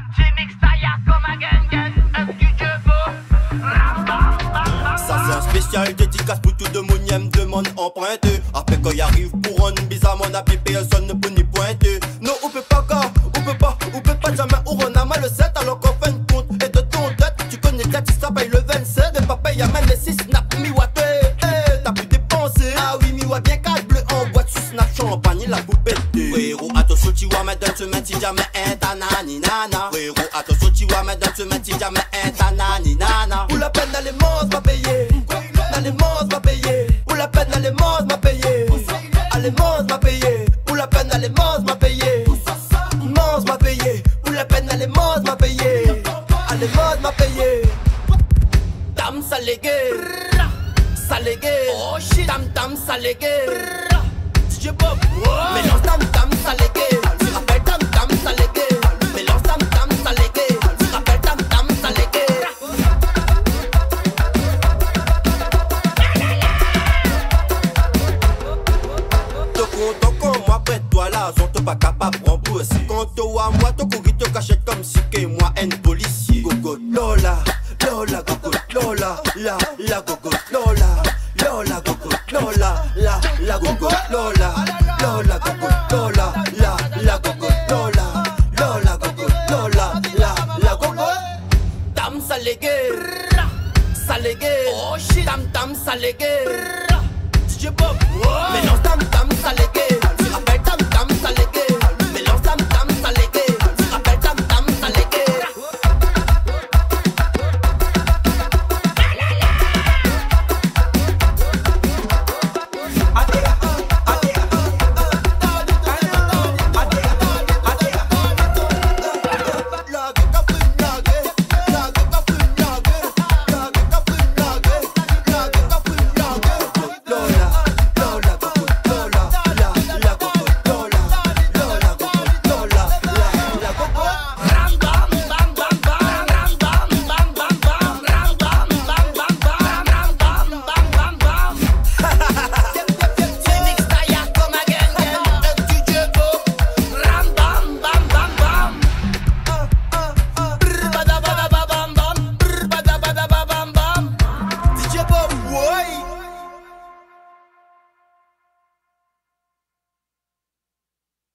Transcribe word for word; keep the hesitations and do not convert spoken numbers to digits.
petit mix taillard comme un gang gang. Est-ce que tu veux? Ça c'est un spécial dédicace pour tout de mon yem demande emprunte. Après quand y arrive pour un bizarre mon appui personne ne peut ni pointer. Non on peut pas car, on peut pas, on peut pas jamais ou on a mal le sept alors qu'on fait une compte. Et de ton tête, tu connais déjà tu ça paye le vingt-sept. Et papa y'a même les six snaps mi-watt. Eh, t'as pu dépenser. Ah oui mi-watt bien quatre bleu en boîte sous snap champagne la poupée. Frérot attention tu vois mais dans ce matin si jamais un tanani nana. Frérot attention tu vois mais dans ce matin si jamais un tanani nana. Pour la peine d'aller monstres va payer. Dans les monstres va payer. Pour la peine d'aller monstres va payer. Allez monstres va payer. Pour la peine d'aller monstres va payer. Monstres va payer. Pour la peine d'aller monstres va payer. Allez monstres va payer. Tam salégué. Salégué. Oh shit. Tam tam salégué. Je pop. Mélange tam tam salégué. Tu rappelles tam tam salégué. Mélange tam tam salégué. Tu rappelles tam tam salégué. Ton con, moi près de toi là, sont pas capable de rembourser. Quand toi, moi, ton courrier te cachette comme si que moi, un policier. Gogo Lola, Lola, gogo Lola, la, la gogo Lola, Lola, gogo Lola, la, la gogo Lola, Lola, gogo Lola, la, la gogo Lola, Lola, gogo Lola, la, la gogo. Tam salégué, salégué, oh shit, tam tam salégué. Je pop, mais non tam tam.